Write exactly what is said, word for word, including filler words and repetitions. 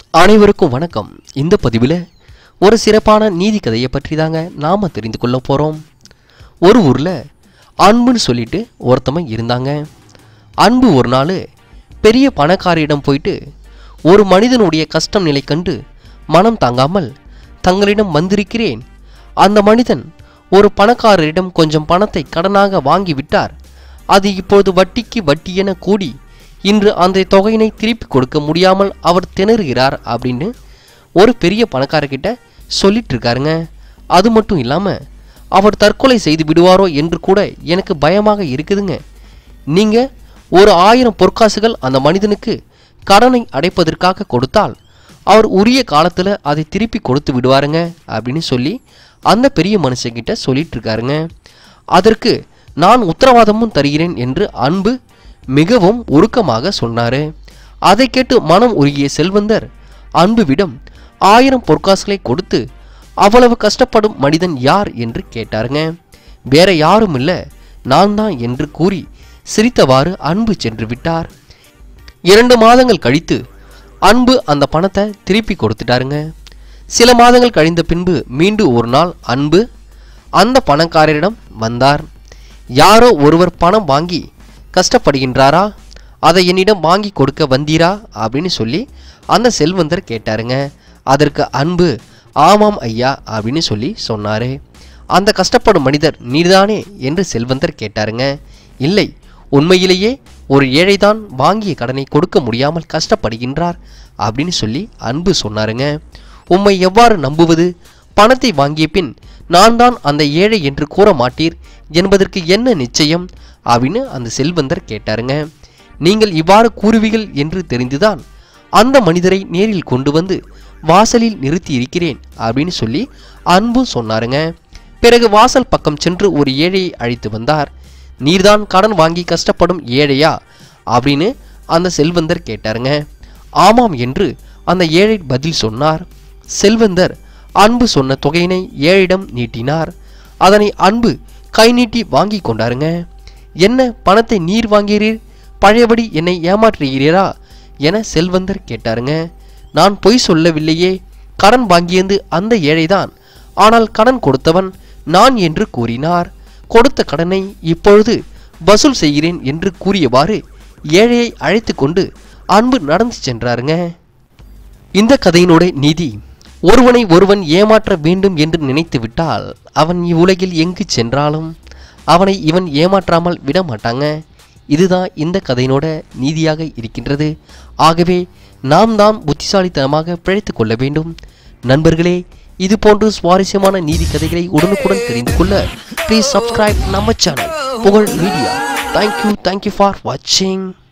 அனைவருக்கும் வணக்கம். இந்த பதிவில் ஒரு சிறப்பான நீதி கதையை பற்றி தாங்க நாம் தெரிந்து கொள்ள போகிறோம். ஒரு ஊரில் அன்புன்னு சொல்லிட்டு ஒருத்தவங்க இருந்தாங்க. அன்பு ஒரு நாள் பெரிய பணக்காரியிடம் போயிட்டு ஒரு மனிதனுடைய கஷ்டம் நிலை கண்டு மனம் தாங்காமல் தங்களிடம் வந்திருக்கிறேன். அந்த மனிதன் ஒரு பணக்காரரிடம் கொஞ்சம் பணத்தை கடனாக வாங்கிவிட்டார். அது இப்பொழுது வட்டிக்கு வட்டி என கூடி இன்று அந்த தொகையினை திருப்பி கொடுக்க முடியாமல் அவர் திணறுகிறார் அப்படின்னு ஒரு பெரிய பணக்காரர்கிட்ட சொல்லிட்டு இருக்காருங்க. அது மட்டும் இல்லாமல் அவர் தற்கொலை செய்து விடுவாரோ என்று கூட எனக்கு பயமாக இருக்குதுங்க. நீங்கள் ஒரு ஆயிரம் பொற்காசுகள் அந்த மனிதனுக்கு கடனை அடைப்பதற்காக கொடுத்தால் அவர் உரிய காலத்தில் அதை திருப்பி கொடுத்து விடுவாருங்க அப்படின்னு சொல்லி அந்த பெரிய மனுஷங்கிட்ட சொல்லிட்டு இருக்காருங்க. அதற்கு நான் உத்தரவாதமும் தருகிறேன் என்று அன்பு மிகவும் உருக்கமாக சொன்னார். அதை கேட்டு மனம் உருகிய செல்வந்தர் அன்புவிடம் ஆயிரம் பொற்காசுகளை கொடுத்து அவ்வளவு கஷ்டப்படும் மனிதன் யார் என்று கேட்டாருங்க. வேற யாரும் இல்லை, நான் தான் என்று கூறி சிரித்தவாறு அன்பு சென்று விட்டார். இரண்டு மாதங்கள் கழித்து அன்பு அந்த பணத்தை திருப்பி கொடுத்துட்டாருங்க. சில மாதங்கள் கழிந்த பின்பு மீண்டும் ஒரு நாள் அன்பு அந்த பணக்காரரிடம் வந்தார். யாரோ ஒருவர் பணம் வாங்கி கஷ்டப்படுகின்றாரா, அதை என்னிடம் வாங்கி கொடுக்க வந்தீரா அப்படின்னு சொல்லி அந்த செல்வந்தர் கேட்டாருங்க. அதற்கு அன்பு ஆமாம் ஐயா அப்படின்னு சொல்லி சொன்னார். அந்த கஷ்டப்படும் மனிதர் நீர்தானே என்று செல்வந்தர் கேட்டாருங்க. இல்லை, உண்மையிலேயே ஒரு ஏழைதான் வாங்கிய கடனை கொடுக்க முடியாமல் கஷ்டப்படுகின்றார் அப்படின்னு சொல்லி அன்பு சொன்னாருங்க. உம்மை எவ்வாறு நம்புவது? பணத்தை வாங்கிய பின் நான் தான் அந்த ஏழை என்று கூற மாட்டீர் என்பதற்கு என்ன நிச்சயம் அப்படின்னு அந்த செல்வந்தர் கேட்டாருங்க. நீங்கள் இவ்வாறு கூறுவீர்கள் என்று தெரிந்துதான் அந்த மனிதரை நேரில் கொண்டு வந்து வாசலில் நிறுத்தி இருக்கிறேன் அப்படின்னு சொல்லி அன்பு சொன்னாருங்க. பிறகு வாசல் பக்கம் சென்று ஒரு ஏழையை அழைத்து வந்தார். நீர்தான் கடன் வாங்கி கஷ்டப்படும் ஏழையா அப்படின்னு அந்த செல்வந்தர் கேட்டாருங்க. ஆமாம் என்று அந்த ஏழை பதில் சொன்னார். செல்வந்தர் அன்பு சொன்ன தொகையினை ஏழையிடம் நீட்டினார். அதனை அன்பு கை நீட்டி வாங்கி கொண்டாருங்க. என்ன பணத்தை நீர் வாங்கிறீர், பழையபடி என்னை ஏமாற்றுகிறீரா என செல்வந்தர் கேட்டாருங்க. நான் பொய் சொல்லவில்லையே, கடன் வாங்கியது அந்த ஏழைதான், ஆனால் கடன் கொடுத்தவன் நான் என்று கூறினார். கொடுத்த கடனை இப்பொழுது வசூல் செய்கிறேன் என்று கூறியவாறு ஏழையை அழைத்து கொண்டு அன்பு நடந்து சென்றாருங்க. இந்த கதையினோட நீதி, ஒருவனை ஒருவன் ஏமாற்ற வேண்டும் என்று நினைத்து விட்டால் அவன் இவ்வுலகில் எங்கு சென்றாலும் அவனை இவன் ஏமாற்றாமல் விட மாட்டாங்க. இதுதான் இந்த கதையினோட நீதியாக இருக்கின்றது. ஆகவே நாம் தான் புத்திசாலித்தனமாக பிழைத்து கொள்ள வேண்டும். நண்பர்களே, இது போன்று சுவாரஸ்யமான நீதி கதைகளை உடனுக்குடன் தெரிந்து கொள்ள ப்ளீஸ் சப்ஸ்கிரைப் நம்ம channel Pugazh media. Thank you thank you for வாட்சிங்.